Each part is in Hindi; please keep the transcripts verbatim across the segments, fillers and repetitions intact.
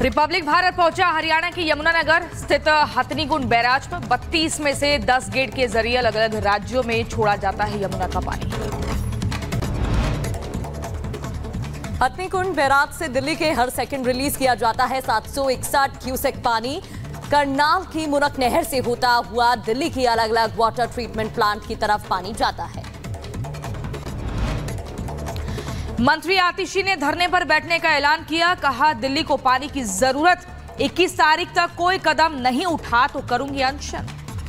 रिपब्लिक भारत पहुंचा हरियाणा के यमुनानगर स्थित हथनीकुंड बैराज में बत्तीस में से दस गेट के जरिए अलग अलग राज्यों में छोड़ा जाता है यमुना का पानी। हथनीकुंड बैराज से दिल्ली के हर सेकंड रिलीज किया जाता है सात सौ इकसठ क्यूसेक पानी। करनाल की मुनक नहर से होता हुआ दिल्ली की अलग अलग वाटर ट्रीटमेंट प्लांट की तरफ पानी जाता है। मंत्री आतिशी ने धरने पर बैठने का ऐलान किया, कहा दिल्ली को पानी की जरूरत, इक्कीस तारीख तक कोई कदम नहीं उठा तो करूंगी अनशन।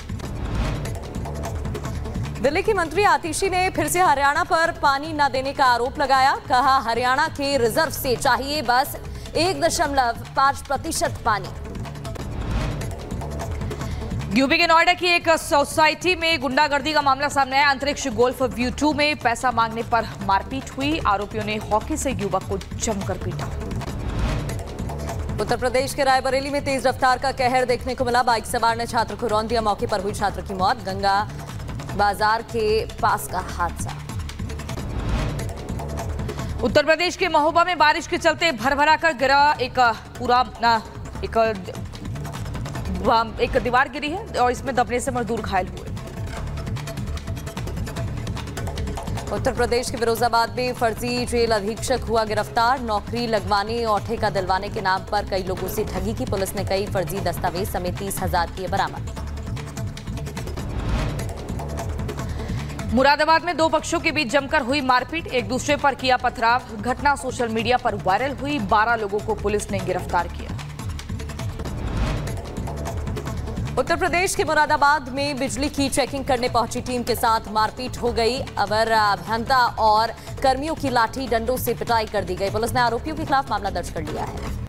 दिल्ली की मंत्री आतिशी ने फिर से हरियाणा पर पानी न देने का आरोप लगाया, कहा हरियाणा के रिजर्व से चाहिए बस एक दशमलव पांच प्रतिशत पानी। यूपी के नोएडा की एक सोसाइटी में गुंडागर्दी का मामला सामने आया। अंतरिक्ष गोल्फ व्यू टू में पैसा मांगने पर मारपीट हुई। आरोपियों ने हॉकी से युवक को जमकर पीटा। उत्तर प्रदेश के रायबरेली में तेज रफ्तार का कहर देखने को मिला। बाइक सवार ने छात्र को रौंद दिया, मौके पर हुई छात्र की मौत। गंगा बाजार के पास का हादसा। उत्तर प्रदेश के महोबा में बारिश के चलते भरभरा कर गिरा एक पूरा एक एक दीवार गिरी है और इसमें दबने से मजदूर घायल हुए। उत्तर प्रदेश के फिरोजाबाद में फर्जी जेल अधीक्षक हुआ गिरफ्तार। नौकरी लगवाने और ठेका दिलवाने के नाम पर कई लोगों से ठगी की। पुलिस ने कई फर्जी दस्तावेज समेत तीस हजार किए बरामद। मुरादाबाद में दो पक्षों के बीच जमकर हुई मारपीट, एक दूसरे पर किया पथराव। घटना सोशल मीडिया पर वायरल हुई। बारह लोगों को पुलिस ने गिरफ्तार किया। उत्तर प्रदेश के मुरादाबाद में बिजली की चेकिंग करने पहुंची टीम के साथ मारपीट हो गई। अवर अभियंता और कर्मियों की लाठी डंडों से पिटाई कर दी गई। पुलिस ने आरोपियों के खिलाफ मामला दर्ज कर लिया है।